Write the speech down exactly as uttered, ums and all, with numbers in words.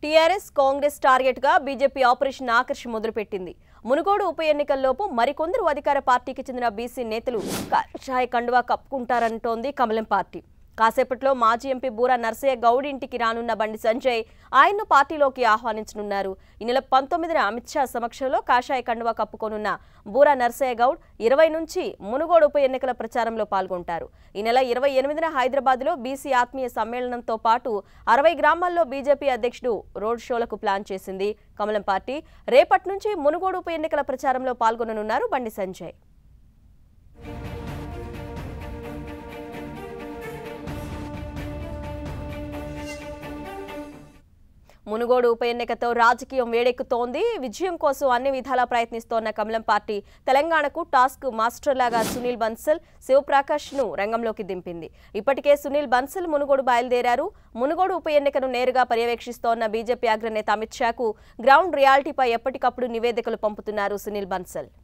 TRS Congress target గా BJP operation Akarsh మొదలుపెట్టింది. మునుగోడు ఉప ఎన్నికల్లోపు మరికొందరు అధికార పార్టీకి చెందిన బీసీ నేతలు కాషాయ కండువా కప్పుకుంటారంటోంది కమలం పార్టీ. కాసేపట్లో మాజీ ఎంపీ బూరా నర్సయ్య గౌడ్ ఇంటికి రానున్న బండి సంజయ్ ఆయన్ను పార్టీలోకి ఆహ్వానించనున్నారు. ఈ నెల పంతొమ్మిదిన అమిత్ షా సమక్షంలో కాషాయ కండువా కప్పుకోనున్న బూరా నర్సయ్య గౌడ్ ఇరవై నుంచి మునుగోడు ఉప ఎన్నికల ప్రచారంలో పాల్గొంటారు. ఈ నెల ఇరవై ఎనిమిదిన హైదరాబాద్లో బీసీ ఆత్మీయ సమ్మేళనంతో పాటు అరవై గ్రామాల్లో బీజేపీ అధ్యక్షుడు రోడ్ షోలకు ప్లాన్ చేసింది కమలం పార్టీ. రేపటి నుంచి మునుగోడు ఉప ఎన్నికల ప్రచారంలో పాల్గొననున్నారు బండి సంజయ్. మునుగోడు ఉప ఎన్నికతో రాజకీయం వేడెక్కుతోంది. విజయం కోసం అన్ని విధాలా ప్రయత్నిస్తోన్న కమలం పార్టీ తెలంగాణకు టాస్క్ మాస్టర్లాగా సునీల్ బన్సల్, శివప్రకాష్ ను రంగంలోకి దింపింది. ఇప్పటికే సునీల్ బన్సల్ మునుగోడు బయలుదేరారు. మునుగోడు ఉప ఎన్నికను నేరుగా పర్యవేక్షిస్తోన్న బీజేపీ అగ్రనేత అమిత్ షాకు గ్రౌండ్ రియాలిటీపై ఎప్పటికప్పుడు నివేదికలు పంపుతున్నారు సునీల్ బన్సల్.